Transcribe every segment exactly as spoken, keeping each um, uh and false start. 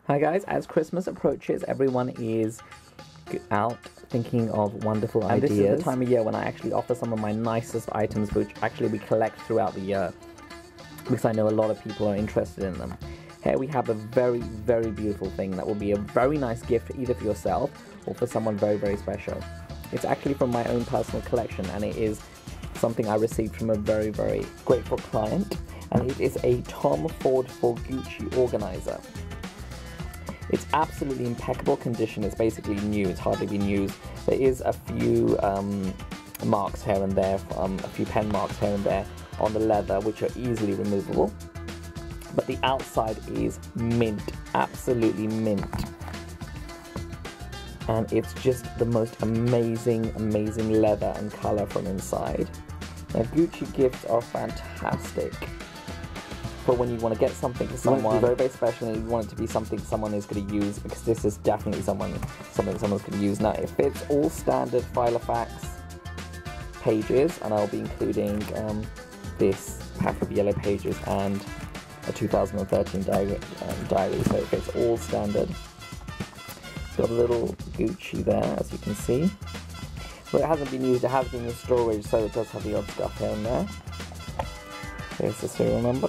Hi guys, as Christmas approaches, everyone is out thinking of wonderful and ideas. And this is the time of year when I actually offer some of my nicest items, which actually we collect throughout the year, because I know a lot of people are interested in them. Here we have a very, very beautiful thing that will be a very nice gift either for yourself or for someone very, very special. It's actually from my own personal collection, and it is something I received from a very, very grateful client, and it is a Tom Ford for Gucci organizer. It's absolutely impeccable condition. It's basically new. It's hardly been used. There is a few um, marks here and there, um, a few pen marks here and there on the leather, which are easily removable. But the outside is mint, absolutely mint. And it's just the most amazing, amazing leather and color from inside. Now, Gucci gifts are fantastic. But when you want to get something to someone very, very special, and you want it to be something someone is going to use, because this is definitely someone, something someone's going to use. Now, it fits all standard Filofax pages, and I'll be including um, this pack of yellow pages and a two thousand thirteen diary, um, diary, so it fits all standard. It's got a little Gucci there, as you can see. But it hasn't been used, it has been in storage, so it does have the odd stuff here and there. Here's the serial number.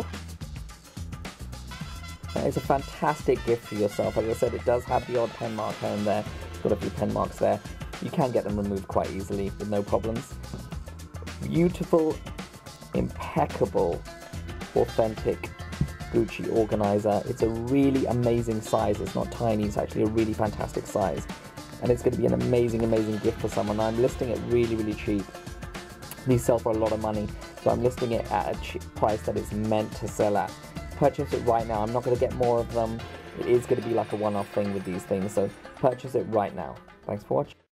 It's a fantastic gift for yourself. As I said, it does have the odd pen mark here and there. It's got a few pen marks there. You can get them removed quite easily with no problems. Beautiful, impeccable, authentic Gucci organizer. It's a really amazing size. It's not tiny, it's actually a really fantastic size. And it's going to be an amazing, amazing gift for someone. I'm listing it really, really cheap. These sell for a lot of money, so I'm listing it at a cheap price that it's meant to sell at. Purchase it right now. I'm not going to get more of them. It is going to be like a one-off thing with these things, so purchase it right now. Thanks for watching.